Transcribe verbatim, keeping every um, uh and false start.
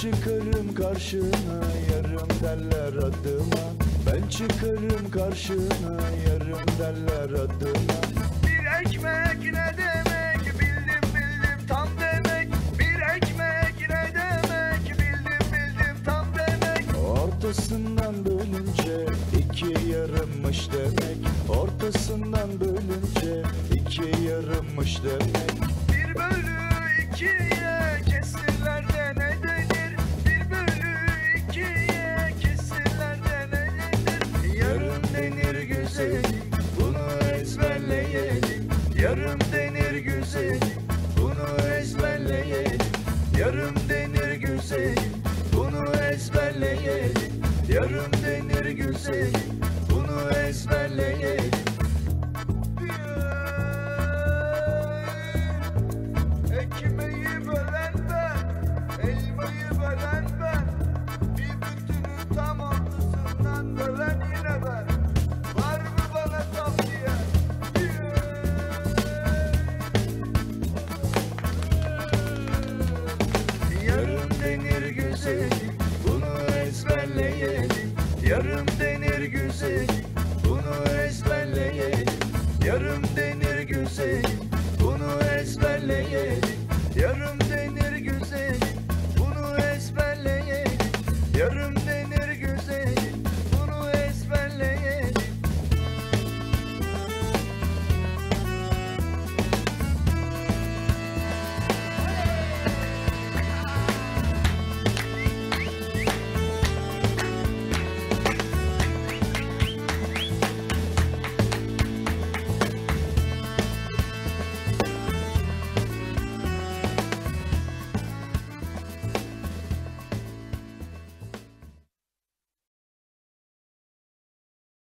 çıkarım karşına, yarım derler adıma. Ben çıkarım karşına, yarım derler adıma. Bir ekmek ne demek, bildim bildim tam demek. Bir ekmek ne demek, bildim bildim tam demek. Ortasından bölünce iki yarımmış demek. Ortasından bölünce iki yarımmış demek. Bir bölü ikiye kesirlerde ne denir? Bir bölü ikiye kesirlerde ne denir? Yarım denir güzelim, bunu ezberleyelim. Yarım denir güzelim, bunu ezberleyelim. Yarım denir güzelim, bunu ezberleyelim. Yarım denir güzelim, bunu ezberleyelim. Ekmeği bölen ben, elmayı bölen ben. Bir bütünü tam ortasından bölen yine ben. Var mı bana tavsiye? Yarım denir güzelim, bunu ezberleyelim. Yarım denir güzelim, bunu ezberleyelim. Yarım denir güzelim, bunu ezberleyelim.